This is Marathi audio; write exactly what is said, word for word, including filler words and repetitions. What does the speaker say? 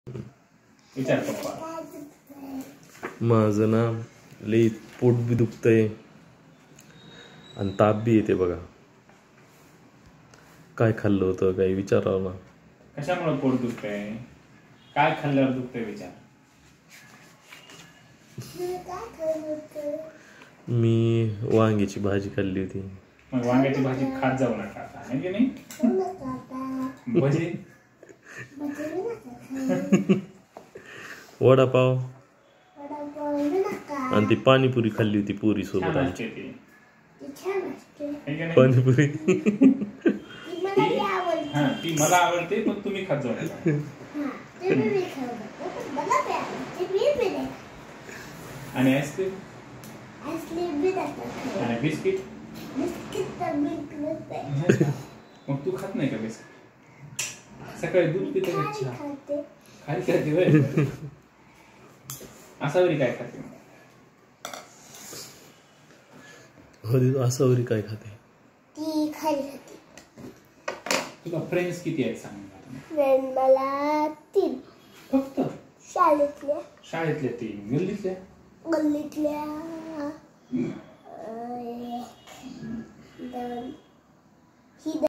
विचार पप्पा. माझं ना लई पोट बी दुखतंय आणि ताप बी येते बघा. काय खाल्लं होतं काही विचारावं ना. कशामुळे पोट दुखतंय, काय खाल्ल्यावर दुखतंय विचार. मी वांग्याची भाजी खाल्ली होती. मग वांग्याची भाजी खात जाऊ नका आता, आहे की नाही. भजी वडापाव आणि ती पाणीपुरी खाल्ली होती पुरी सोबत आमची. पाणीपुरी हा ती मला आवडते पण तुम्ही खात जाऊ नका. आणि आईस्क्रीम आणि बिस्किट. मग तू खात नाही का बिस्किट. सकाळी दूध पिते का चहा खाली खाते वय. असावरी काय खाते. असावरी काय खाते. ती खाली खाते. तुला फ्रेंड्स किती आहेत सांग. फ्रेंड मला तीन फक्त. शाळेतल्या शाळेतल्या तीन. गल्लीतल्या गल्लीतल्या एक दोन ही